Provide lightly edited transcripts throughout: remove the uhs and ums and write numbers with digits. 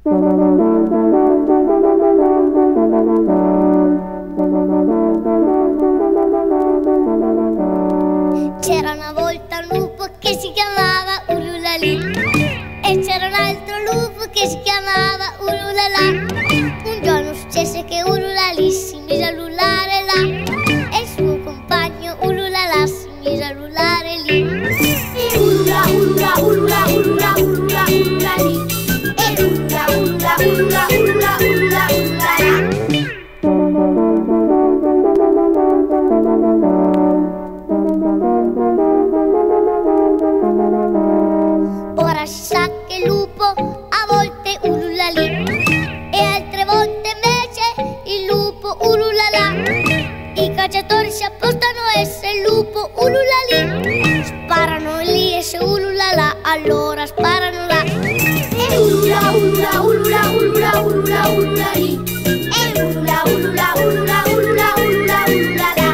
C'era una volta un lupo che si chiamava Ululalì e c'era un altro lupo che si chiamava Ululalà. Un giorno successe che Ululalì si mise a ululare là e il suo compagno Ululalà si mise a ululare lì. E ulula, ulula, ulula, ulula, ulula, ululalì. E ulula, ulula, ulula, ulula, ulula, ululalà. Ora si sa che il lupo a volte ulula lì e altre volte invece il lupo ulula là. I cacciatori si appostano e se il lupo ulula lì sparano lì, e se ulula là allora sparano là. E ulula, ulula, ulula, ulula, ulula, ulula lì. E ulula, ulula, ulula, ulula, ulula, ulula là.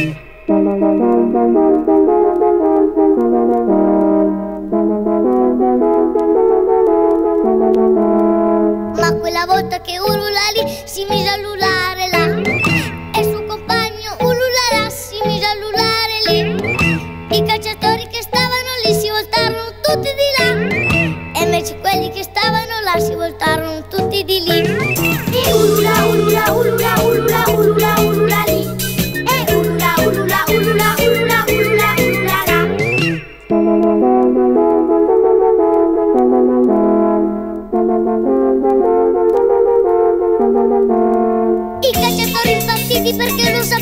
Ma quella volta che Ululalì si mise a ululare là e il suo compagno Ululalà si mise a ululare lì, i cacciatori che stavano lì si voltarono tutti di là e invece quelli che stavano là si voltarono tutti di lì. E ulula, ulula, ulula, ulula, ulula, ulula lì. E ulula, ulula, ulula, ulula, ulula, ulula là. I cacciatori impazziti perché non sapevano